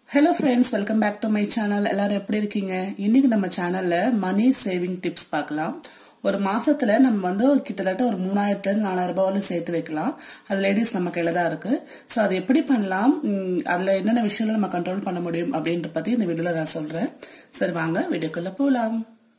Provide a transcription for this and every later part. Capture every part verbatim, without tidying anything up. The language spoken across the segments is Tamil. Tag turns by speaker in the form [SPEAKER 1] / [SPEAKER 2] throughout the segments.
[SPEAKER 1] Hello friends, welcome back to my channel. எல்லாரும் எப்படி இருக்கீங்க? இன்னைக்கு நம்ம சேனல்ல மணி சேவிங் டிப்ஸ் பார்க்கலாம். ஒரு மாசத்துல நம்ம வந்து கிட்டத்தட்ட ஒரு மூணாயிரத்துல இருந்து நாலாயிரம் ரூபாய் வரை சேர்த்து வைக்கலாம். அது லேடிஸ் நம்ம கையில தான் இருக்கு. சோ அது எப்படி பண்ணலாம், அதுல என்னென்ன விஷயங்களை நம்ம கண்ட்ரோல் பண்ண முடியும் அப்படின்ற பத்தி இந்த வீடியோல நான் சொல்றேன். சரி வாங்க வீடியோக்குள்ள போலாம்.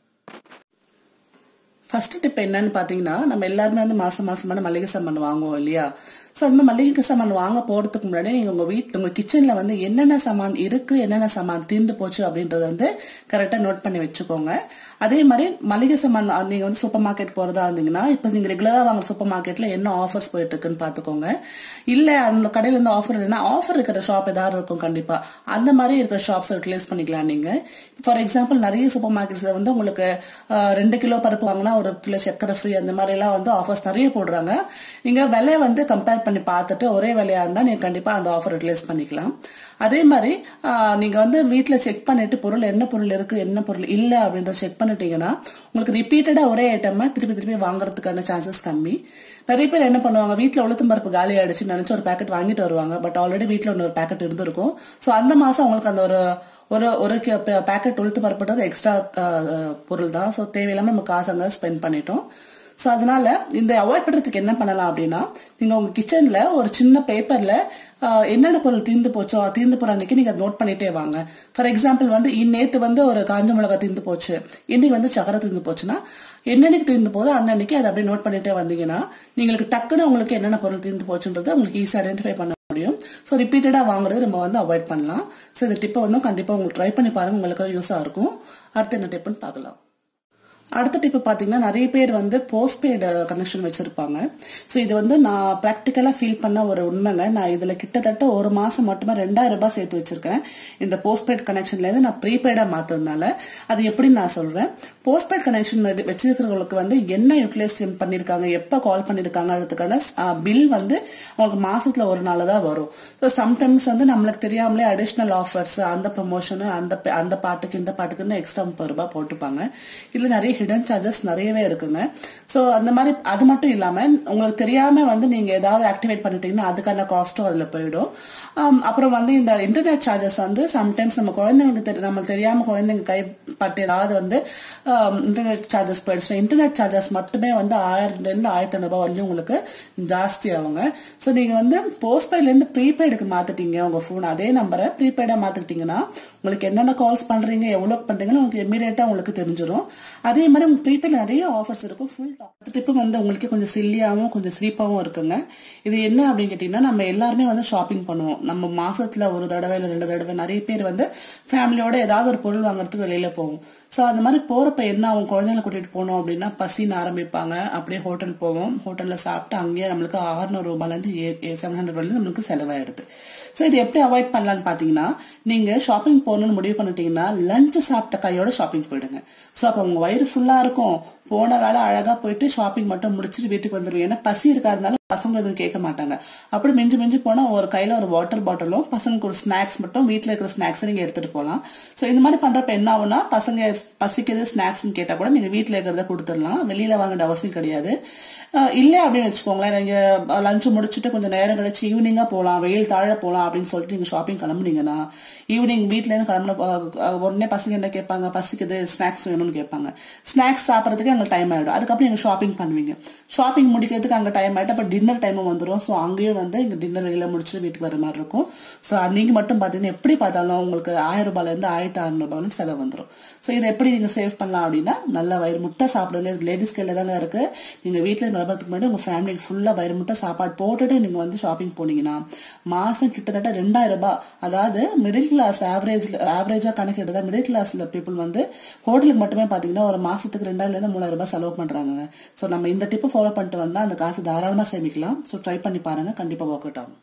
[SPEAKER 1] ஃபர்ஸ்ட் டிப் என்னன்னு பாத்தீங்கன்னா, நம்ம எல்லாருமே வந்து மாசம் மாசமான மளிகை சாமான் வாங்குவோம் இல்லையா? சோ அந்த மளிகை சாமான் வாங்க போறதுக்கு முன்னாடி நீங்க உங்க வீட்டுல உங்க கிச்சன்ல வந்து என்னென்ன சாமான் இருக்கு, என்னென்ன சாமான் தீர்ந்து போச்சு அப்படின்றத வந்து கரெக்டா நோட் பண்ணி வச்சுக்கோங்க. அதே மாதிரி மளிகை சாமான் நீங்க வந்து சூப்பர் மார்க்கெட் போறதா இருந்தீங்கன்னா, இப்ப நீங்க ரெகுலரா வாங்குற சூப்பர் மார்க்கெட்ல என்ன ஆஃபர்ஸ் போயிட்டு இருக்குன்னு பாத்துக்கோங்க. இல்ல அந்த கடையில இருந்து ஆஃபர் இல்லைன்னா ஆஃபர் இருக்கிற ஷாப் ஏதாவது இருக்கும் கண்டிப்பா, அந்த மாதிரி இருக்கிற ஷாப்ஸ் யூட்டிலைஸ் பண்ணிக்கலாம். நீங்க ஃபார் எக்ஸாம்பிள் நிறைய சூப்பர் மார்க்கெட்ஸ்ல வந்து உங்களுக்கு ரெண்டு கிலோ பருப்பு வாங்கினா ஒரு கிலோ சக்கரை ஃப்ரீ, அந்த மாதிரி எல்லாம் வந்து ஆஃபர்ஸ் நிறைய போடுறாங்க. நீங்க விலை வந்து கம்பேர் பண்ணி பார்த்துட்டு ஒரே விலையா இருந்தா நீங்க கண்டிப்பா அந்த ஆஃபர் யூட்டிலைஸ் பண்ணிக்கலாம். அதே மாதிரி நீங்க வந்து வீட்டுல செக் பண்ணிட்டு பொருள் என்ன பொருள் இருக்கு என்ன பொருள் இல்ல அப்படின்றத செக் பண்ணிட்டீங்கன்னா உங்களுக்கு ரிப்பீட்டடா ஒரே ஐட்டமா திருப்பி திருப்பி வாங்குறதுக்கான சான்சஸ் கம்மி. நிறைய பேர் என்ன பண்ணுவாங்க, வீட்டுல உளுத்தம் பருப்பு காலி ஆயிடுச்சு நினைச்சு ஒரு பேக்கெட் வாங்கிட்டு வருவாங்க. பட் ஆல்ரெடி வீட்டுல இன்னொரு பேக்கெட் இருந்திருக்கும். சோ அந்த மாசம் உங்களுக்கு அந்த ஒரு ஒரு ஒரு பேக்கெட் உளுத்து பருப்புன்றது எக்ஸ்ட்ரா பொருள் தான். சோ தேவையில்லாம நம்ம காசு அங்க ஸ்பெண்ட் பண்ணிட்டோம். சோ அதனால இந்த அவாய்ட் பண்றதுக்கு என்ன பண்ணலாம் அப்படின்னா, நீங்க உங்க கிச்சன்ல ஒரு சின்ன பேப்பர்ல என்னென்ன பொருள் தீர்ந்து போச்சோ தீர்ந்து போற அன்னைக்கு நீங்க நோட் பண்ணிட்டே வாங்க. ஃபார் எக்ஸாம்பிள் வந்து நேத்து வந்து ஒரு காஞ்ச மிளகா தீர்ந்து போச்சு, இன்னைக்கு வந்து சக்கரை தீர்ந்து போச்சுன்னா என்னன்னைக்கு தீர்ந்து போதோ அன்னன்னைக்கு அதை அப்படியே நோட் பண்ணிட்டே வந்தீங்கன்னா நீங்களுக்கு டக்குன்னு உங்களுக்கு என்னென்ன பொருள் தீர்ந்து போச்சுன்றது உங்களுக்கு ஈஸியா ஐடென்டிஃபை பண்ண முடியும். ஸோ ரிப்பீட்டடா வாங்குறது நம்ம வந்து அவாய்ட் பண்ணலாம். ஸோ இந்த டிப்பை வந்து கண்டிப்பா உங்களுக்கு ட்ரை பண்ணி பாருங்க, உங்களுக்கு யூஸா இருக்கும். அடுத்து என்ன டிப்னு பார்க்கலாம். அடுத்த டிப் பாத்தீங்கன்னா, நிறைய பேர் வந்து போஸ்ட்பெய்டு கனெக்ஷன் வச்சிருப்பாங்க. சோ இது வந்து நான் பிராக்டிக்கலா ஃபீல் பண்ண ஒரு உண்மைங்க. நான் இதுல கிட்டத்தட்ட ஒரு மாசம் மட்டுமே ரெண்டாயிரம் ரூபாய் சேர்த்து வச்சிருக்கேன். இந்த போஸ்ட்பெய்ட் கனெக்ஷன்ல இருந்து நான் ப்ரீபெய்டா மாத்ததுனால அது எப்படின்னு நான் சொல்றேன். போஸ்ட்பெய்ட் கனெக்ஷன் வச்சிருக்கிறவங்களுக்கு வந்து என்ன யூட்டிலைஸ் பண்ணிருக்காங்க, எப்ப கால் பண்ணிருக்காங்கிறதுக்கான பில் வந்து அவங்களுக்கு மாசத்துல ஒரு நாள் தான் வரும். ஸோ சம்டைம்ஸ் வந்து நம்மளுக்கு தெரியாமலே அடிஷனல் ஆஃபர்ஸ், அந்த ப்ரொமோஷன், அந்த அந்த பாட்டுக்கு இந்த பாட்டுக்குன்னு எக்ஸ்ட்ரா முப்பது ரூபாய் போட்டுப்பாங்க. இதுல நிறைய ஹிடன் சார்ஜஸ் நிறையவே இருக்குங்க. சோ அந்த மாதிரி அது மட்டும் இல்லாம உங்களுக்கு தெரியாம வந்து நீங்க ஏதாவது ஆக்டிவேட் பண்ணிட்டீங்கன்னா அதுக்கான காஸ்டும் அதுல போயிடும். அப்புறம் வந்து இந்த இன்டர்நெட் சார்ஜஸ் வந்து சம்டைம்ஸ் நம்ம குழந்தைங்களுக்கு நம்ம தெரியாம குழந்தைங்க கைப்பட்டு ஏதாவது வந்து இன்டர்நெட் சார்ஜஸ் போயிடுச்சு. இன்டர்நெட் சார்ஜஸ் மட்டுமே வந்து ஆயிரம் இருந்து ஆயிரத்தி ஐநூறு ரூபாய் வரையும் உங்களுக்கு ஜாஸ்தி ஆகுங்க. சோ நீங்க வந்து போஸ்ட்பெய்ட்ல இருந்து ப்ரீபெய்டுக்கு மாத்திட்டீங்க உங்க போன், அதே நம்பரை ப்ரீபெய்டா மாத்திட்டீங்கன்னா உங்களுக்கு என்னென்ன கால்ஸ் பண்றீங்க எவ்வளவு பண்றீங்கன்னு உங்களுக்கு இமீடியட்டா உங்களுக்கு தெரிஞ்சிடும். அதே மாதிரி உங்க ப்ரீபெய்ட்ல நிறைய ஆஃபர்ஸ் இருக்கும். ஃபுல் டாப் டிப்பு வந்து உங்களுக்கு கொஞ்சம் சில்லியாவும் கொஞ்சம் ஸ்லீப்பாவும் இருக்குங்க. இது என்ன அப்படின்னு கேட்டீங்கன்னா, நம்ம எல்லாருமே வந்து ஷாப்பிங் பண்ணுவோம். நம்ம மாசத்துல ஒரு தடவை இல்ல ரெண்டு தடவை நிறைய பேர் வந்து ஃபேமிலியோட ஏதாவது ஒரு பொருள் வாங்குறதுக்கு வெளியில போவோம். சோ அந்த மாதிரி போறப்ப என்ன, அவங்க குழந்தைங்களை கூட்டிட்டு போனோம் அப்படின்னா பசின்னு ஆரம்பிப்பாங்க. அப்படியே ஹோட்டல் போவோம், ஹோட்டல்ல சாப்பிட்டு அங்கேயே நம்மளுக்கு அறுநூறு ரூபாய்ல இருந்து செவன் ஹண்ட்ரட் வரையும் நம்மளுக்கு செலவாயிடுது. சோ இது எப்படி அவாய்ட் பண்ணலாம்னு பாத்தீங்கன்னா, நீங்க ஷாப்பிங் போகணும்னு முடிவு பண்ணிட்டீங்கன்னா லஞ்ச் சாப்பிட்ட கையோட ஷாப்பிங் போயிடுங்க. சோ அப்ப உங்க வயிறு ஃபுல்லா இருக்கும், போன வேலை அழகா போயிட்டு ஷாப்பிங் மட்டும் முடிச்சுட்டு வீட்டுக்கு வந்துடும். ஏன்னா பசி இருக்காதனால பசங்க எதுவும் கேட்க மாட்டாங்க. அப்படி மிஞ்சு மிஞ்சு போனா ஒரு கையில ஒரு வாட்டர் பாட்டிலும் பசங்களுக்கு ஒரு ஸ்நாக்ஸ் மட்டும் வீட்டுல இருக்கிற ஸ்நாக்ஸ் நீங்க எடுத்துட்டு போகலாம். சோ இந்த மாதிரி பண்றப்ப என்ன ஆகும்னா, பசங்க பசிக்கிறது ஸ்நாக்ஸ் கேட்டா கூட நீங்க வீட்டுல இருக்கிறத கொடுத்துடலாம், வெளியில வாங்கின அவசியம் கிடையாது. இல்ல அப்படின்னு வச்சுக்கோங்களேன், நீங்க லஞ்ச் முடிச்சுட்டு கொஞ்சம் நேரம் கழிச்சு ஈவினிங்கா போலாம், வெயில் தாழ போலாம் அப்படின்னு சொல்லிட்டு நீங்க ஷாப்பிங் கிளம்புனீங்கன்னா ஈவினிங் வீட்டுல இருந்து கிளம்புன உடனே பசங்க என்ன கேட்பாங்க, பசிக்குது ஸ்நாக்ஸ் வேணும்னு கேட்பாங்க. ஸ்நாக்ஸ் சாப்பிடறதுக்கு அங்க டைம் ஆயிடும். அதுக்கப்புறம் நீங்க ஷாப்பிங் பண்ணுவீங்க. ஷாப்பிங் முடிக்கிறதுக்கு அங்க டைம் ஆயிட்டு அப்ப டின்னர் டைமும் வந்துடும். சோ அங்கேயும் வந்து இங்க டின்னர் வெளியில முடிச்சுட்டு வீட்டுக்கு வர மாதிரி இருக்கும். சோ நீங்க மட்டும் பாத்தீங்கன்னா எப்படி பார்த்தாலும் உங்களுக்கு ஆயிரம் ரூபாயில இருந்து ஆயிரத்தி அறுநூறு ரூபாய் செலவு வந்துடும். சோ இதை எப்படி நீங்க சேவ் பண்ணலாம் அப்படின்னா, நல்ல வயிறு முட்டை சாப்பிடுங்க. லேடிஸ் கையில தாங்க இருக்கு. நீங்க வீட்டுல கிளம்புறதுக்கு முன்னாடி உங்க ஃபேமிலிக்கு ஃபுல்லா வயிறு முட்டை சாப்பாடு போட்டுட்டு நீங்க வந்து ஷாப்பிங் போனீங்கன்னா மாசம் கிட்டத்தட்ட ரெண்டாயிரம் ரூபாய், அதாவது மிடில் கிளாஸ் ஆவரேஜ் ஆவரேஜா கணக்கு எடுத்தா மிடில் கிளாஸ்ல பீப்புள் வந்து ஹோட்டலுக்கு மட்டுமே பாத்தீங்கன்னா ஒரு மாசத்துக்கு ரெண்டாயிரம் இருந்து மூணாயிரம் ரூபாய் செலவு பண்றாங்க. சோ நம்ம இந்த டிப்பு ஃபாலோ பண்ணிட்டு வந்தா அந்த காசு தாராளமா சேமிக்கலாம். சோ ட்ரை பண்ணி பாருங்க, கண்டிப்பா ஒர்க் அவுட் ஆகும்.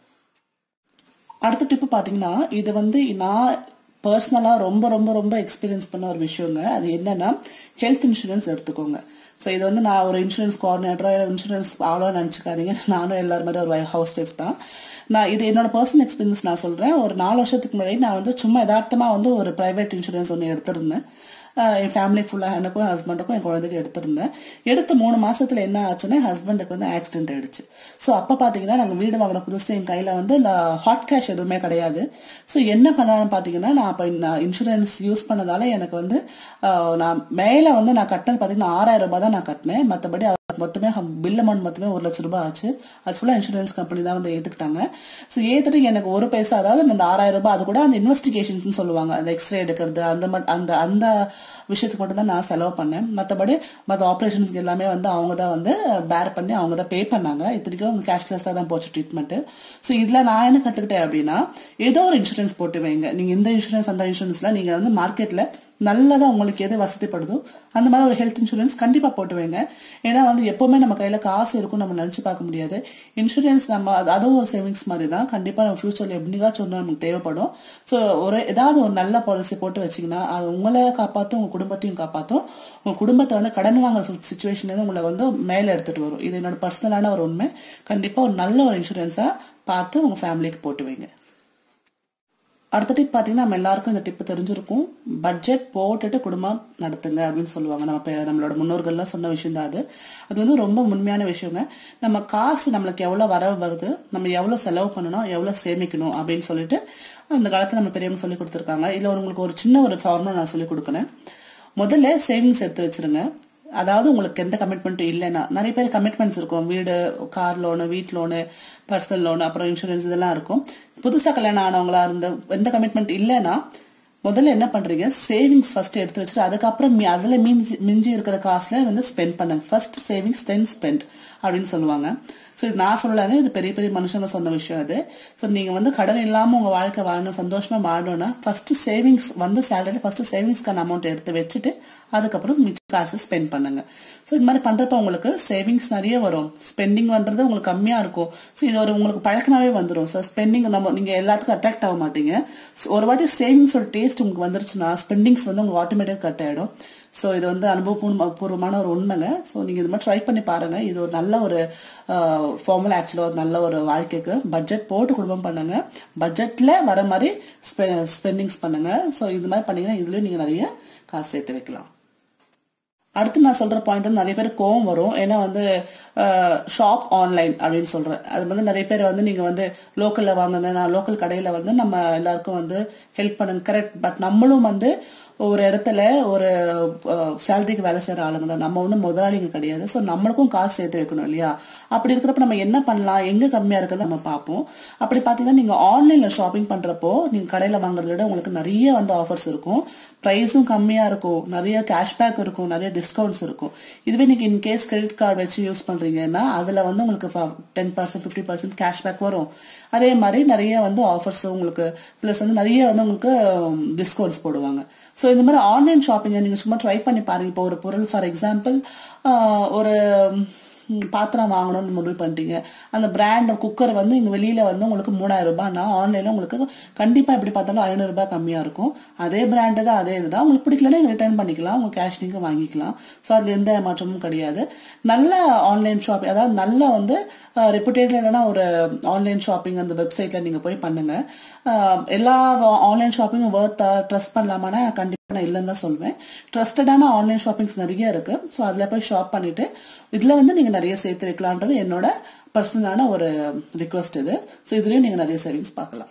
[SPEAKER 1] அடுத்த டிப்பு பாத்தீங்கன்னா, இது வந்து நான் பர்சனலா ரொம்ப ரொம்ப ரொம்ப எக்ஸ்பீரியன்ஸ் பண்ண ஒரு விஷயங்க. அது என்னன்னா, ஹெல்த் இன்சூரன்ஸ் எடுத்துக்கோங்க. சோ இது வந்து நான் ஒரு இன்சூரன்ஸ் கோஆர்டினேட்டரா இன்சூரன்ஸ் அவ்வளோ நினைச்சுக்காதீங்க. நானும் எல்லாரும் மாதிரி ஒரு ஹவுஸ் ஒய்ஃப் தான். நான் இது என்னோட பர்சனல் எக்ஸ்பீரியன்ஸ் நான் சொல்றேன். ஒரு நாலு வருஷத்துக்கு முன்னாடி நான் வந்து சும்மா யதார்த்தமா வந்து ஒரு பிரைவேட் இன்சூரன்ஸ் ஒன்று எடுத்திருந்தேன். என் ஃபேமிலி ஃபுல்லா எனக்கும் என் ஹஸ்பண்டுக்கும் என் குழந்தைக்கு எடுத்திருந்தேன். எடுத்து மூணு மாசத்துல என்ன ஆச்சுன்னா ஹஸ்பண்டுக்கு வந்து ஆக்சிடென்ட் ஆயிடுச்சு. ஸோ அப்ப பாத்தீங்கன்னா நாங்க வீடு வாங்கின புதுசு என் கையில வந்து ஹாட் கேஷ் எதுவுமே கிடையாது. ஸோ என்ன பண்ணாலும் பாத்தீங்கன்னா நான் அப்ப இன்சூரன்ஸ் யூஸ் பண்ணதால எனக்கு வந்து நான் மேல வந்து நான் கட்டினது பாத்தீங்கன்னா ஆறாயிரம் ரூபாய் தான் நான் கட்டினேன். மற்றபடி மொத்தமே பில் அமௌண்ட் மொத்தமே ஒரு லட்சம் ரூபாய் ஆச்சு. அது ஃபுல்லா இன்சூரன்ஸ் கம்பெனி தான் வந்து ஏத்துக்கிட்டாங்க. ஸோ ஏத்துட்டு எனக்கு ஒரு பைசா, அதாவது அந்த ஆறாயிரம் ரூபாய் அது கூட அந்த இன்வெஸ்டிகேஷன்ஸ் சொல்லுவாங்க, அந்த எக்ஸ்ரே எடுக்கிறது அந்த அந்த அந்த விஷயத்துக்கு மட்டும் தான் நான் செலவு பண்ணேன். மற்றபடி மற்ற ஆப்ரேஷன்ஸ்க்கு எல்லாமே வந்து அவங்க தான் வந்து பேர் பண்ணி அவங்க தான் பே பண்ணாங்க. இத்தனைக்கும் கேஷ்லெஸ்ஸா தான் போச்சு ட்ரீட்மெண்ட். ஸோ இதுல நான் என்ன கத்துக்கிட்டேன் அப்படின்னா, ஏதோ ஒரு இன்சூரன்ஸ் போட்டு வைங்க. நீங்க இந்த இன்சூரன்ஸ் அந்த இன்சூரன்ஸ்ல நீங்க வந்து மார்க்கெட்ல நல்லதா உங்களுக்கு எது வசதிப்படுதோ அந்த மாதிரி ஒரு ஹெல்த் இன்சூரன்ஸ் கண்டிப்பா போட்டு வைங்க. ஏன்னா வந்து எப்பவுமே நம்ம கையில காசு இருக்கும், நம்ம நினைச்சு பார்க்க முடியாது. இன்சூரன்ஸ் நம்ம அதுவும் ஒரு சேவிங்ஸ் மாதிரி தான். கண்டிப்பா நம்ம ஃபியூச்சர்ல எப்படியாச்சும் ஒன்று நமக்கு தேவைப்படும். ஸோ ஒரு ஏதாவது ஒரு நல்ல பாலிசி போட்டு வச்சீங்கன்னா அது உங்களை காப்பாற்றும், உங்க குடும்பத்தையும் காப்பாற்றும். உங்க குடும்பத்தை வந்து கடன் வாங்குற சுச்சுவேஷன் உங்களை வந்து மேல எடுத்துட்டு வரும். இது என்னோட பர்சனலான ஒரு உண்மை. கண்டிப்பா ஒரு நல்ல ஒரு இன்சூரன்ஸா பார்த்து உங்க ஃபேமிலிக்கு போட்டு வைங்க. அடுத்த டிப் பாத்தீங்கன்னா நம்ம எல்லாருக்கும் இந்த டிப் தெரிஞ்சிருக்கும். பட்ஜெட் போட்டுட்டு குடும்பம் நடத்துங்க அப்படின்னு சொல்லுவாங்க. நம்ம நம்மளோட முன்னோர்கள்லாம் சொன்ன விஷயம் தான் அது. அது வந்து ரொம்ப உண்மையான விஷயங்க. நம்ம காசு நம்மளுக்கு எவ்வளவு வரவு வருது, நம்ம எவ்வளவு செலவு பண்ணணும், எவ்வளவு சேமிக்கணும் அப்படின்னு சொல்லிட்டு அந்த காலத்துல நம்ம பெரியவங்க சொல்லி கொடுத்துருக்காங்க. இதுல உங்களுக்கு ஒரு சின்ன ஒரு ஃபார்முலா நான் சொல்லி கொடுக்குறேன். முதல்ல சேவிங்ஸ் எடுத்து வச்சிருங்க. அதாவது உங்களுக்கு எந்த கமிட்மெண்ட்டும் இல்லைன்னா, நிறைய பேர் கமிட்மெண்ட்ஸ் இருக்கும், வீடு, கார் லோனு, வீட் லோனு, பர்சனல் லோனு, அப்புறம் இன்சூரன்ஸ் இதெல்லாம் இருக்கும். புதுசா கல்யாணம் ஆனவங்களா இருந்த எந்த கமிட்மெண்ட் இல்லைன்னா முதல்ல என்ன பண்றீங்க, சேவிங்ஸ் ஃபர்ஸ்ட் எடுத்து வச்சுட்டு அதுக்கப்புறம் அதுல மிஞ்சி மிஞ்சி இருக்கிற காசுல வந்து ஸ்பெண்ட் பண்ணுங்க. ஃபர்ஸ்ட் சேவிங்ஸ் தென் ஸ்பெண்ட் அப்படின்னு சொல்லுவாங்க. ஸோ இது நான் சொல்லலாங்க, இது பெரிய பெரிய மனுஷங்க சொன்ன விஷயம் அது. ஸோ நீங்க வந்து கடன் இல்லாம உங்க வாழ்க்கை வாழணும், சந்தோஷமா வாழணும்னா ஃபர்ஸ்ட் சேவிங்ஸ் வந்து சேலரி ஃபர்ஸ்ட் சேவிங்ஸ்க்கான அமௌண்ட் எடுத்து வச்சுட்டு அதுக்கப்புறம் மிச்ச காசு ஸ்பெண்ட் பண்ணுங்க. ஸோ இது மாதிரி பண்றப்ப உங்களுக்கு சேவிங்ஸ் நிறைய வரும், ஸ்பெண்டிங் பண்றது உங்களுக்கு கம்மியா இருக்கும். ஸோ இது ஒரு உங்களுக்கு பழக்கமாவே வந்துடும். ஸோ ஸ்பெண்டிங் நம்ம நீங்க எல்லாத்துக்கும் அட்ராக்ட் ஆக மாட்டீங்க. ஒரு வாட்டி சேவிங்ஸோட டேஸ்ட் உங்களுக்கு வந்துருச்சுன்னா ஸ்பெண்டிங்ஸ் வந்து உங்களுக்கு ஆட்டோமேட்டிக் கட் ஆயிடும். ஸோ இது வந்து அனுபவபூர்வமான ஒரு உண்மைங்க. ஸோ நீங்க இது மாதிரி ட்ரை பண்ணி பாருங்க. இது ஒரு நல்ல ஒரு ஃபார்முலா, ஆக்சுவலா ஒரு நல்ல ஒரு வாழ்க்கைக்கு. பட்ஜெட் போட்டு குடும்பம் பண்ணுங்க, பட்ஜெட்ல வர மாதிரி ஸ்பெண்டிங்ஸ் பண்ணுங்க. ஸோ இது மாதிரி பண்ணீங்கன்னா இதுலயும் நீங்க நிறைய காசு சேர்த்து வைக்கலாம். அடுத்து நான் சொல்ற பாயிண்ட் வந்து நிறைய பேர் கோவம் வரும். ஏன்னா வந்து ஷாப் ஆன்லைன் அப்படின்னு சொல்றேன். அது வந்து நிறைய பேர் வந்து நீங்க வந்து லோக்கல்ல வாங்குங்க, நான் லோக்கல் கடையில வந்து நம்ம எல்லாருக்கும் வந்து ஹெல்ப் பண்ணுங்க, கரெக்ட். பட் நம்மளும் வந்து ஒரு இடத்துல ஒரு சேலரிக்கு வேலை செய்யற ஆளுங்க தான், நம்ம ஒன்றும் முதலாளிங்க கிடையாது. ஸோ நம்மளுக்கும் காசு சேர்த்து வைக்கணும் இல்லையா? அப்படி இருக்கிறப்ப நம்ம என்ன பண்ணலாம், எங்க கம்மியா இருக்கிறத நம்ம பார்ப்போம். அப்படி பாத்தீங்கன்னா நீங்க ஆன்லைன்ல ஷாப்பிங் பண்றப்போ நீங்க கடையில வாங்குறத விட உங்களுக்கு நிறைய வந்து ஆஃபர்ஸ் இருக்கும், பிரைஸும் கம்மியா இருக்கும், நிறைய கேஷ்பேக் இருக்கும், நிறைய டிஸ்கவுண்ட்ஸ் இருக்கும். இதுவே நீங்க இன் கேஸ் கிரெடிட் கார்டு வச்சு யூஸ் பண்றீங்கன்னா அதுல வந்து உங்களுக்கு ten percent fifty percent cashback வரும். அதே மாதிரி நிறைய வந்து ஆஃபர்ஸ் உங்களுக்கு பிளஸ் வந்து நிறைய வந்து உங்களுக்கு டிஸ்கவுண்ட்ஸ் போடுவாங்க. ஸோ இந்த மாதிரி ஆன்லைன் ஷாப்பிங்கை நீங்க சும்மா ட்ரை பண்ணி பாருங்க. இப்போ ஒரு பொருள் ஃபார் எக்ஸாம்பிள் ஒரு பாத்திரம் வாங்கணும்னு முடிவு பண்ணிட்டீங்க, அந்த பிராண்ட் குக்கர் வந்து இங்க வெளியில வந்து உங்களுக்கு மூணாயிரம் ரூபாய்னா ஆன்லைன்ல உங்களுக்கு கண்டிப்பா எப்படி பார்த்தாலும் ஐநூறு ரூபாய் கம்மியா இருக்கும். அதே பிராண்டு தான், அதே இதுதான். உங்களுக்கு பிடிக்கலன்னா ரிட்டர்ன் பண்ணிக்கலாம், உங்க கேஷ் நீங்க வாங்கிக்கலாம். ஸோ அதுல எந்த மாற்றமும் கிடையாது. நல்ல ஆன்லைன் ஷாப்பிங், அதாவது நல்ல வந்து ரெப்புடேட்டடான ஒரு ஆன்லைன் ஷாப்பிங் அந்த வெப்சைட்ல நீங்க போய் பண்ணுங்க. எல்லா ஆன்லைன் ஷாப்பிங்கும் வர்த்தா, ட்ரஸ்ட் பண்ணலாமான்னா கண்டிப்பா நான் இல்லைன்னு தான் சொல்வேன். ட்ரஸ்டடான ஆன்லைன் ஷாப்பிங்ஸ் நிறைய இருக்கு. ஸோ அதுல போய் ஷாப் பண்ணிட்டு இதுல வந்து நீங்க நிறைய சேர்த்து வைக்கலான்றது என்னோட பர்சனலான ஒரு ரிக்வஸ்ட் இது. ஸோ இதுலயும் நீங்க நிறைய சேவிங்ஸ் பார்க்கலாம்.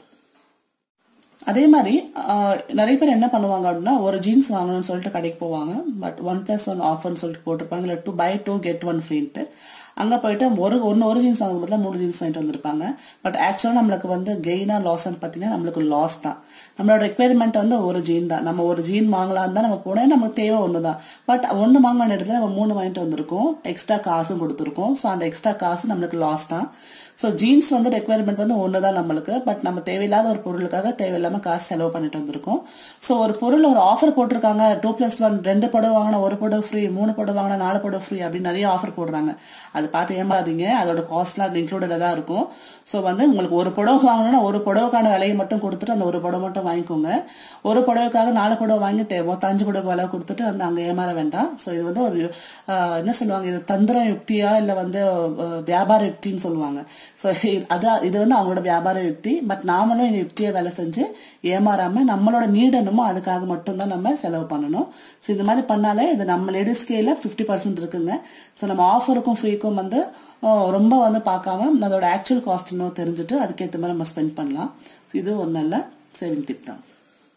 [SPEAKER 1] அதே மாதிரி நிறைய பேர் என்ன பண்ணுவாங்க அப்படின்னா, ஒரு ஜீன்ஸ் வாங்கணும்னு சொல்லிட்டு கடைக்கு போவாங்க. பட் ஒன் பிளஸ் ஒன் ஆஃபர்னு சொல்லிட்டு போட்டிருப்பாங்க, இல்லை two buy two get one ஃப்ரீன்ட்டு. அங்க போயிட்டு ஒரு ஒன்னு ஒரு ஜீன்ஸ் வாங்குறது பதிலா மூணு ஜீன்ஸ் வாங்கிட்டு வந்திருப்பாங்க. பட் ஆக்சுவலா நம்மளுக்கு வந்து கெயினா லாஸ் பாத்தீங்கன்னா நம்மளுக்கு லாஸ் தான். நம்மளோட ரெக்யர்மெண்ட் வந்து ஒரு ஜீன் தான். நம்ம ஒரு ஜீன் வாங்கலாம் தான் நம்ம போனோம், நமக்கு தேவை ஒண்ணுதான். பட் ஒன்னு வாங்கின இடத்துல நம்ம மூணு வாங்கிட்டு வந்திருக்கோம், எக்ஸ்ட்ரா காசும் கொடுத்துருக்கோம். ஸோ அந்த எக்ஸ்ட்ரா காசு நம்மளுக்கு லாஸ் தான். ஸோ ஜீன்ஸ் வந்து ரெக்யர்மெண்ட் வந்து ஒண்ணுதான் நம்மளுக்கு. பட் நம்ம தேவையில்லாத ஒரு பொருளுக்காக தேவையில்லாம காசு செலவு பண்ணிட்டு வந்திருக்கோம். ஸோ ஒரு பொருள் ஒரு ஆஃபர் போட்டிருக்காங்க, டூ பிளஸ் ஒன், ரெண்டு புடவை வாங்கினா ஒரு புடவை ஃப்ரீ, மூணு புடவை வாங்கினா நாலு புடவை ஃப்ரீ அப்படின்னு நிறைய ஆஃபர் போடுறாங்க. அது பார்த்து ஏமாறாதீங்க, அதோட காஸ்ட்லாம் அது இன்க்ளூடடா தான் இருக்கும். ஸோ வந்து உங்களுக்கு ஒரு புடவை வாங்கணும்னா ஒரு புடவைக்கான விலையை மட்டும் கொடுத்துட்டு அந்த ஒரு புடவை மட்டும் வாங்கிக்கோங்க. ஒரு புடவைக்காக நாலு புடவை வாங்கிட்டு மொத்தம் அஞ்சு புடவை விலை கொடுத்துட்டு வந்து அங்க ஏமாற வேண்டாம். ஸோ இது வந்து ஒரு என்ன சொல்லுவாங்க, இது தந்திர யுக்தியா இல்ல வந்து வியாபார யுக்தின்னு சொல்லுவாங்க. ஸோ அது இது வந்து அவங்களோட வியாபார யுக்தி. பட் நாமளும் இந்த யுக்தியை வேலை செஞ்சு ஏமாறாம நம்மளோட நீட் என்னமோ அதுக்காக மட்டும்தான் நம்ம செலவு பண்ணணும். ஸோ இந்த மாதிரி பண்ணாலே இது நம்ம லேடிஸ்கேல ஃபிஃப்டி பர்சன்ட் இருக்குங்க. ஸோ நம்ம ஆஃபருக்கும் ஃப்ரீக்கும் வந்து ரொம்ப வந்து பார்க்காம அதோட ஆக்சுவல் காஸ்ட் இன்னும் தெரிஞ்சுட்டு அதுக்கேற்ற மாதிரி நம்ம ஸ்பெண்ட் பண்ணலாம். இது ஒரு நல்ல சேவிங் டிப் தான்.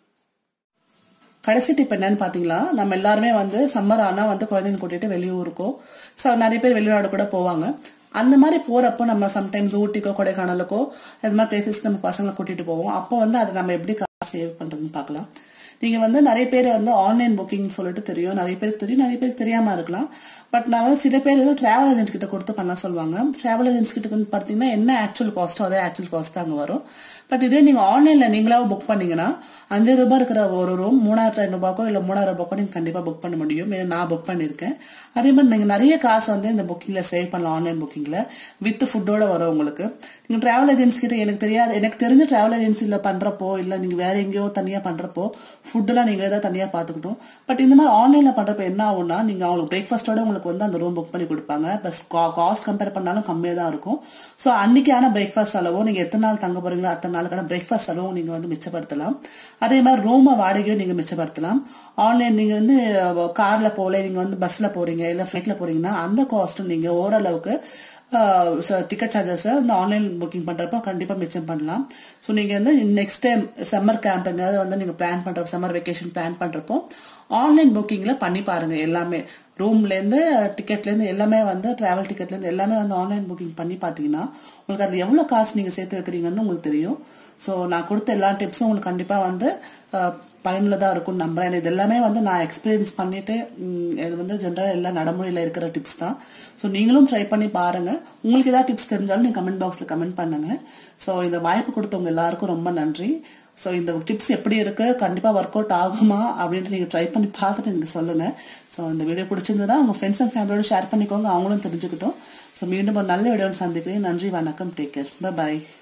[SPEAKER 1] கடைசி டிப் என்னன்னு பாத்தீங்களா, நம்ம எல்லாருமே வந்து சம்மர் ஆனா வந்து குழந்தைங்க கூட்டிட்டு வெளியூருக்கோ ஸோ நிறைய பேர் வெளிநாடு கூட போவாங்க. அந்த மாதிரி போறப்போ நம்ம சம்டைம்ஸ் ஊட்டிக்கோ கொடைக்கானலுக்கோ அது மாதிரி பிளேசஸ் நம்ம பசங்களை கூட்டிட்டு போவோம். அப்போ வந்து அதை நம்ம எப்படி காசு சேவ் பண்றதுன்னு பார்க்கலாம். நீங்க வந்து நிறைய பேர் வந்து ஆன்லைன் புக்கிங் சொல்லிட்டு தெரியும், நிறைய பேருக்கு தெரியும், நிறைய பேருக்கு தெரியாம இருக்கலாம். பட் நான் வந்து சில பேர் வந்து டிராவல் ஏஜென்ட் கிட்ட கொடுத்து பண்ண சொல்லுவாங்க. டிராவல் ஏஜென்ட்ஸ் கிட்ட வந்து பாத்தீங்கன்னா என்ன ஆக்சுவல் காஸ்டோ அதே ஆக்சுவல் காஸ்ட் தான் அங்க வரும். பட் இதே நீங்க ஆன்லைன்ல நீங்களாவே புக் பண்ணீங்கன்னா அஞ்சு ரூபாய் இருக்கிற ஒரு ரூம் மூணாயிரத்தி ரூபாய்க்கோ இல்ல மூணாயிரம் ரூபாய்க்கோ நீங்க கண்டிப்பா புக் பண்ண முடியும். நான் புக் பண்ணிருக்கேன். அதே மாதிரி நீங்க நிறைய காசு வந்து இந்த புக்கிங்ல சேவ் பண்ணலாம். ஆன்லைன் புக்கிங்ல வித் ஃபுட்டோட வரும் உங்களுக்கு. நீங்க டிராவல் ஏஜென்சி கிட்ட எனக்கு தெரியாது எனக்கு தெரிஞ்ச டிராவல் ஏஜென்சில பண்றப்போ இல்ல நீங்க வேற எங்கேயோ தனியா பண்றப்போ ஃபுட் எல்லாம் நீங்க ஏதாவது தனியா பாத்துக்கிட்டோம். பட் இந்த மாதிரி ஆன்லைன்ல பண்றப்ப என்ன ஆகும்னா நீங்க அவங்களுக்கு பிரேக்ஃபாஸ்டோட உங்களுக்கு வந்து அந்த ரூம் புக் பண்ணி கொடுப்பாங்க. பிளஸ் காஸ்ட் கம்பேர் பண்ணாலும் கம்மியா தான் இருக்கும். ஸோ அன்னைக்கான பிரேக்ஃபாஸ்ட் செலவோ நீங்க எத்தனை நாள் தங்க போறீங்களோ அத்தனை நாளுக்கான பிரேக்ஃபாஸ்ட் செலவும் நீங்க வந்து மிச்சப்படுத்தலாம். அதே மாதிரி ரூம் வாடகையும் நீங்க மிச்சப்படுத்தலாம். ஆன்லைன் நீங்க வந்து கார்ல போல நீங்க வந்து பஸ்ல போறீங்க இல்ல பிளைட்ல போறீங்கன்னா அந்த காஸ்ட்டும் நீங்க ஓரளவுக்கு டிக்கெட் சார்ஜஸ் வந்து ஆன்லைன் புக்கிங் பண்றப்போ கண்டிப்பா மிச்சம் பண்ணலாம். ஸோ நீங்க வந்து நெக்ஸ்ட் டைம் சம்மர் கேம்ப் எங்காவது வந்து நீங்க பிளான் பண்றப்போ சம்மர் வெக்கேஷன் பிளான் பண்றப்போ ஆன்லைன் புக்கிங்ல பண்ணி பாருங்க. எல்லாமே ரூம்ல இருந்து டிக்கெட்ல இருந்து எல்லாமே வந்து டிராவல் டிக்கெட்ல இருந்து எல்லாமே வந்து ஆன்லைன் புக்கிங் பண்ணி பாத்தீங்கன்னா உங்களுக்கு அதுல எவ்வளவு காசு நீங்க சேர்த்து வைக்கிறீங்கன்னு உங்களுக்கு தெரியும். ஸோ நான் கொடுத்த எல்லா டிப்ஸும் உங்களுக்கு கண்டிப்பா வந்து பயனுள்ளதா இருக்கும்னு நம்புறேன். இது எல்லாமே வந்து நான் எக்ஸ்பீரியன்ஸ் பண்ணிட்டு இது வந்து ஜென்ரலா எல்லா நடைமுறையில இருக்கிற டிப்ஸ் தான். ஸோ நீங்களும் ட்ரை பண்ணி பாருங்க. உங்களுக்கு ஏதாவது டிப்ஸ் தெரிஞ்சாலும் நீங்க கமெண்ட் பாக்ஸ்ல கமெண்ட் பண்ணுங்க. ஸோ இந்த வாய்ப்பு கொடுத்தவங்க எல்லாருக்கும் ரொம்ப நன்றி. ஸோ இந்த டிப்ஸ் எப்படி இருக்கு, கண்டிப்பா ஒர்க் அவுட் ஆகுமா அப்படின்ட்டு நீங்க ட்ரை பண்ணி பார்த்துட்டு எனக்கு சொல்லுங்க. ஸோ இந்த வீடியோ பிடிச்சிருந்ததுன்னா உங்க ஃப்ரெண்ட்ஸ் அண்ட் ஃபேமிலியோட ஷேர் பண்ணிக்கோங்க, அவங்களும் தெரிஞ்சுக்கிட்டோம். ஸோ மீண்டும் ஒரு நல்ல வீடியோன்னு சந்திக்கிறேன். நன்றி, வணக்கம், டேக் கேர், பை பாய்.